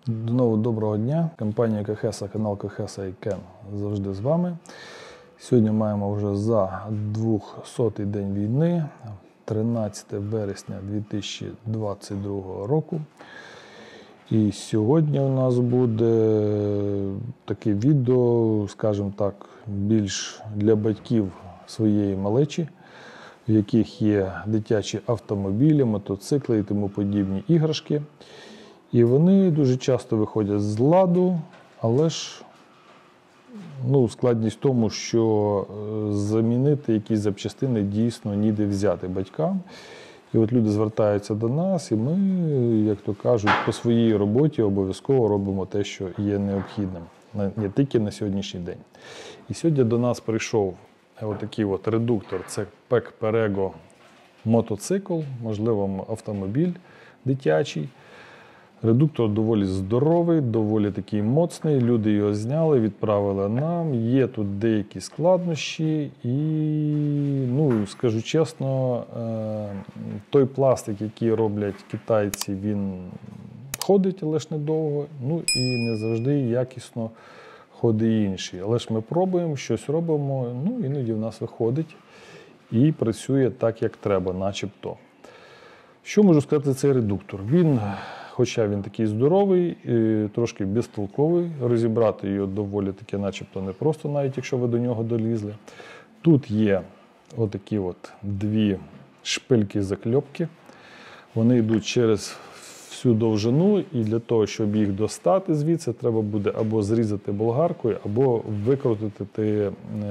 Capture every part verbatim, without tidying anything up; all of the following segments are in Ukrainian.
Знову доброго дня. Компанія Кохеса, канал Кохеса і Кен завжди з вами. Сьогодні маємо вже за двохсотий день війни, тринадцяте вересня дві тисячі двадцять другого року. І сьогодні у нас буде таке відео, скажімо так, більш для батьків своєї малечі, в яких є дитячі автомобілі, мотоцикли і тому подібні іграшки. І вони дуже часто виходять з ладу, але ж ну, складність в тому, що замінити якісь запчастини дійсно ніде взяти батькам. І от люди звертаються до нас, і ми, як то кажуть, по своїй роботі обов'язково робимо те, що є необхідним, не тільки на сьогоднішній день. І сьогодні до нас прийшов отакий от редуктор, це Пек Перего мотоцикл, можливо, автомобіль дитячий. Редуктор доволі здоровий, доволі такий моцний, люди його зняли, відправили нам. Є тут деякі складнощі і, ну, скажу чесно, той пластик, який роблять китайці, він ходить, але ж недовго, ну і не завжди якісно ходить інший. Але ж ми пробуємо, щось робимо, ну іноді в нас виходить і працює так, як треба, начебто. Що можу сказати за цей редуктор? Він... Хоча він такий здоровий, трошки безтолковий, розібрати його доволі таки начебто непросто, навіть якщо ви до нього долізли. Тут є отакі от дві шпильки-закльопки. Вони йдуть через всю довжину, і для того, щоб їх достати звідси, треба буде або зрізати болгаркою, або викрутити,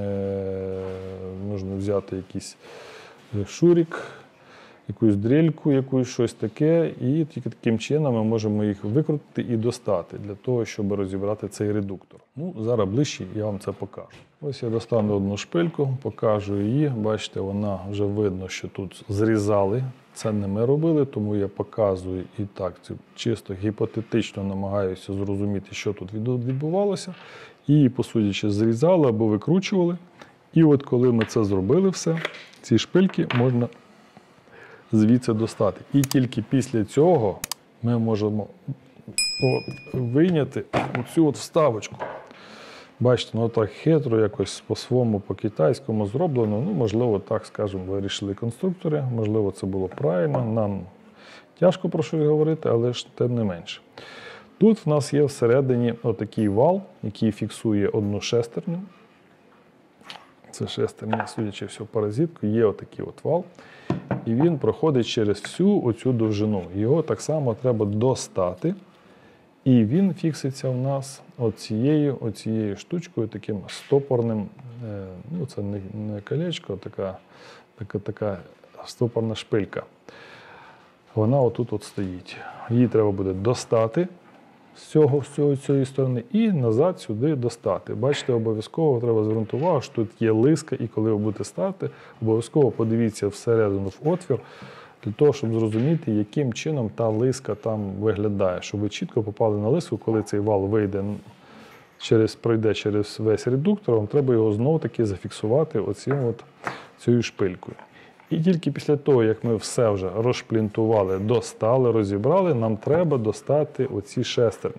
можна взяти якийсь шурик, якусь дрельку, якусь щось таке, і тільки таким чином ми можемо їх викрутити і достати, для того, щоб розібрати цей редуктор. Ну, зараз ближче я вам це покажу. Ось я достану одну шпильку, покажу її. Бачите, вона вже видно, що тут зрізали. Це не ми робили, тому я показую і так, чисто гіпотетично намагаюся зрозуміти, що тут відбувалося. І, по суті, зрізали або викручували. І от коли ми це зробили все, ці шпильки можна звідси достати. І тільки після цього ми можемо от вийняти оцю от вставочку. Бачите, ну так хитро, якось по-своєму, по-китайському зроблено. Ну, можливо, так, скажімо, вирішили конструктори, можливо, це було правильно. Нам тяжко про щось говорити, але ж тим не менше. Тут в нас є всередині отакий вал, який фіксує одну шестерню. Це шестерня, судячи всього, паразитку, є отакий от вал. І він проходить через всю оцю довжину. Його так само треба достати. І він фікситься в нас оцією, оцією штучкою, таким стопорним, ну це не, не колечко, а така, така, така стопорна шпилька. Вона отут от стоїть. Її треба буде достати з цього, з цього, з цієї сторони і назад сюди достати. Бачите, обов'язково треба звернути увагу, що тут є лиска, і коли ви будете ставити, обов'язково подивіться всередину в отвір, для того, щоб зрозуміти, яким чином та лиска там виглядає, щоб ви чітко попали на лиску, коли цей вал вийде, через, пройде через весь редуктор, вам треба його знову-таки зафіксувати оцім от, цією шпилькою. І тільки після того, як ми все вже розшплінтували, достали, розібрали, нам треба достати оці шестерні.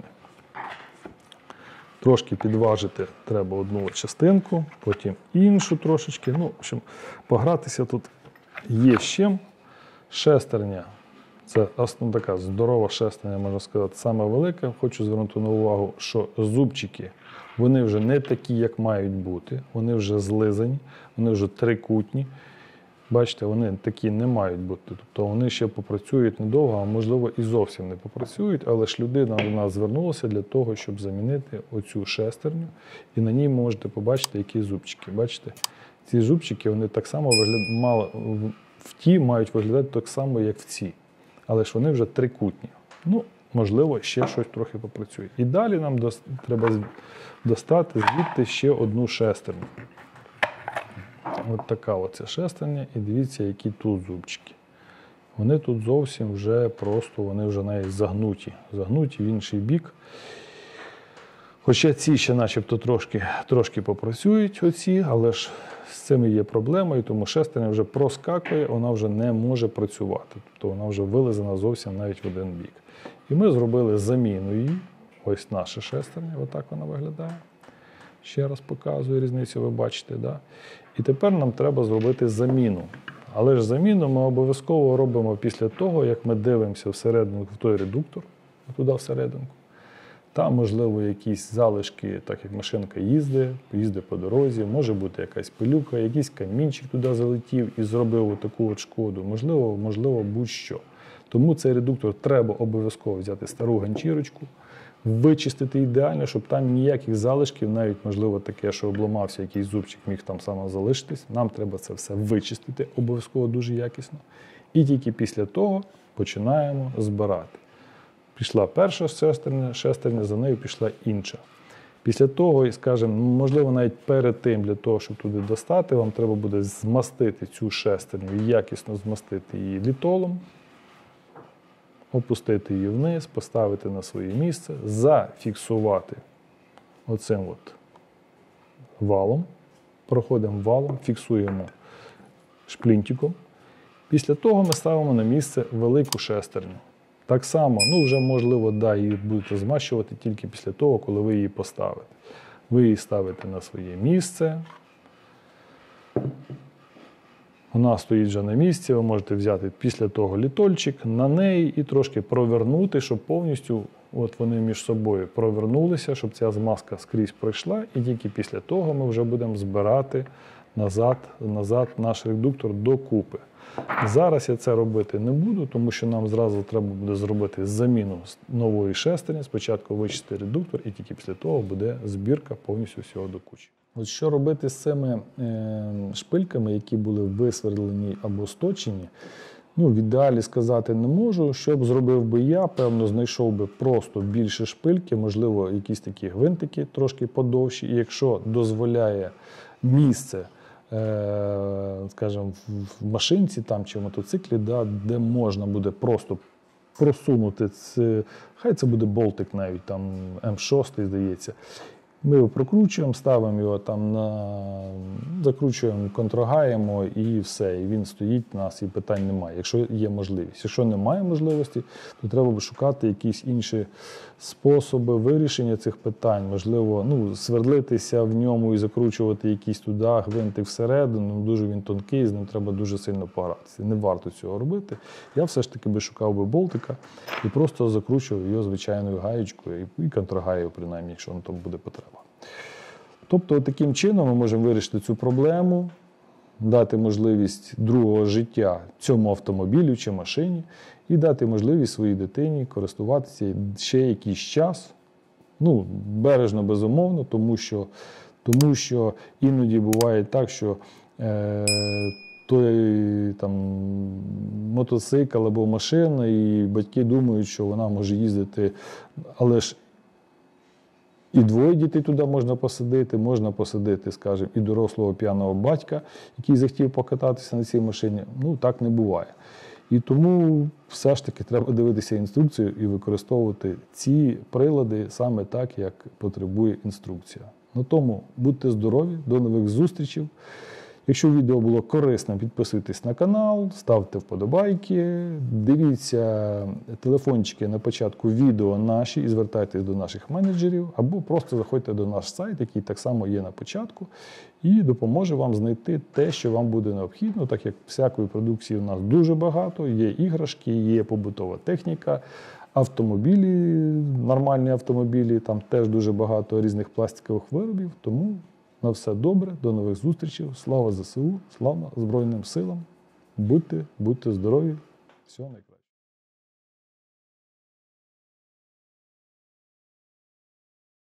Трошки підважити треба одну частинку, потім іншу трошечки. Ну, в общем, погратися тут є з чим. Шестерня, це основна така здорова шестерня, можна сказати, саме велика. Хочу звернути на увагу, що зубчики, вони вже не такі, як мають бути. Вони вже злизані, вони вже трикутні. Бачите, вони такі не мають бути, тобто вони ще попрацюють недовго, а можливо і зовсім не попрацюють, але ж людина до нас звернулася для того, щоб замінити оцю шестерню, і на ній можете побачити, які зубчики. Бачите, ці зубчики, вони так само вигляд... в ті мають виглядати так само, як в ці, але ж вони вже трикутні. Ну, можливо, ще щось трохи попрацює. І далі нам до... треба достати звідти ще одну шестерню. Ось така оця шестерня, і дивіться, які тут зубчики. Вони тут зовсім вже просто, вони вже навіть загнуті, загнуті в інший бік. Хоча ці ще начебто трошки, трошки попрацюють оці, але ж з цим є проблема, і тому шестерня вже проскакує, вона вже не може працювати. Тобто вона вже вилизана зовсім навіть в один бік. І ми зробили заміну її. Ось наша шестерня, отак вона виглядає. Ще раз показую різницю, ви бачите. Да? І тепер нам треба зробити заміну. Але ж заміну ми обов'язково робимо після того, як ми дивимося всередину в той редуктор, туди всерединку. Там, можливо, якісь залишки, так як машинка їздить, їздить по дорозі, може бути якась пилюка, якийсь камінчик туди залетів і зробив таку от шкоду. Можливо, можливо, будь-що. Тому цей редуктор треба обов'язково взяти стару ганчірочку, вичистити ідеально, щоб там ніяких залишків, навіть, можливо, таке, що обламався якийсь зубчик, міг там саме залишитись. Нам треба це все вичистити обов'язково дуже якісно. І тільки після того починаємо збирати. Пішла перша шестерня, шестерня, за нею пішла інша. Після того, скажімо, можливо, навіть перед тим, для того, щоб туди достати, вам треба буде змастити цю шестерню, якісно змастити її літолом, опустити її вниз, поставити на своє місце, зафіксувати оцим от валом. Проходимо валом, фіксуємо шплінтиком. Після того ми ставимо на місце велику шестерню. Так само, ну вже можливо, да, її будете змащувати тільки після того, коли ви її поставите. Ви її ставите на своє місце. Вона стоїть вже на місці, ви можете взяти після того літольчик на неї і трошки провернути, щоб повністю от вони між собою провернулися, щоб ця змазка скрізь пройшла. І тільки після того ми вже будемо збирати назад, назад наш редуктор докупи. Зараз я це робити не буду, тому що нам зразу треба буде зробити заміну нової шестерні. Спочатку вичистити редуктор і тільки після того буде збірка повністю всього до кучі. От що робити з цими е, шпильками, які були висверлені або сточені, ну, в ідеалі сказати не можу. Що б зробив би я, певно, знайшов би просто більше шпильки, можливо, якісь такі гвинтики трошки подовші. І якщо дозволяє місце, скажімо, в машинці там, чи в мотоциклі, да, де можна буде просто просунути, це, хай це буде болтик навіть, там ем шість, здається. Ми його прокручуємо, ставимо його там на, закручуємо, контрогаємо і все. І він стоїть у нас, і питань немає, якщо є можливість. Якщо немає можливості, то треба б шукати якісь інші способи вирішення цих питань. Можливо, ну, свердлитися в ньому і закручувати якісь туди гвинтик всередину. Дуже він тонкий, з ним треба дуже сильно погратися. Не варто цього робити. Я все ж таки би шукав би болтика і просто закручував його звичайною гаєчкою і контрагаю, принаймні, якщо воно там буде потреба. Тобто, таким чином ми можемо вирішити цю проблему, дати можливість другого життя цьому автомобілю чи машині і дати можливість своїй дитині користуватися ще якийсь час, ну, бережно, безумовно, тому що, тому що іноді буває так, що е, той там, мотоцикл або машина, і батьки думають, що вона може їздити, але ж і двоє дітей туди можна посадити, можна посадити, скажімо, і дорослого п'яного батька, який захотів покататися на цій машині. Ну, так не буває. І тому все ж таки треба дивитися інструкцію і використовувати ці прилади саме так, як потребує інструкція. На тому будьте здорові, до нових зустрічей. Якщо відео було корисним, підписуйтесь на канал, ставте вподобайки, дивіться телефончики на початку відео наші і звертайтесь до наших менеджерів, або просто заходьте до наш сайт, який так само є на початку, і допоможе вам знайти те, що вам буде необхідно, так як всякої продукції у нас дуже багато, є іграшки, є побутова техніка, автомобілі, нормальні автомобілі, там теж дуже багато різних пластикових виробів, тому на все добре, до нових зустрічей. Слава зе се у, слава Збройним силам. Будьте, будьте здорові. Всього найкращого.